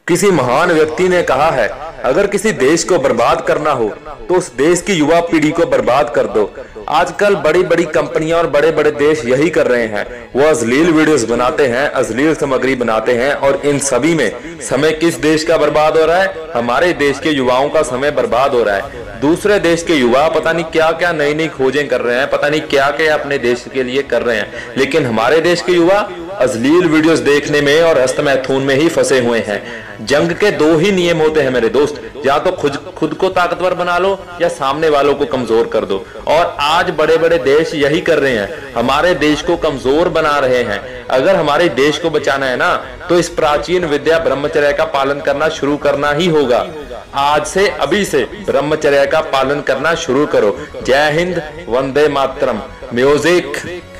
किसी महान व्यक्ति ने कहा है, अगर किसी देश को बर्बाद करना हो तो उस देश की युवा पीढ़ी को बर्बाद कर दो। आजकल बड़ी बड़ी कंपनियां और बड़े बड़े देश यही कर रहे हैं। वो अश्लील वीडियोस बनाते हैं, अश्लील सामग्री बनाते हैं, और इन सभी में समय किस देश का बर्बाद हो रहा है? हमारे देश के युवाओं का समय बर्बाद हो रहा है। दूसरे देश के युवा पता नहीं क्या क्या नई नई खोजें कर रहे हैं, पता नहीं क्या क्या अपने देश के लिए कर रहे हैं, लेकिन हमारे देश के युवा अश्लील वीडियोस देखने में और हस्तमैथुन में ही फंसे हुए हैं। जंग के दो ही नियम होते हैं मेरे दोस्त, या तो खुद को ताकतवर बना लो या सामने वालों को कमजोर कर दो। और आज बड़े बड़े देश यही कर रहे हैं, हमारे देश को कमजोर बना रहे हैं। अगर हमारे देश को बचाना है ना, तो इस प्राचीन विद्या ब्रह्मचर्य का पालन करना शुरू करना ही होगा। आज से, अभी से ब्रह्मचर्य का पालन करना शुरू करो। जय हिंद, वंदे मातरम। म्यूजिक।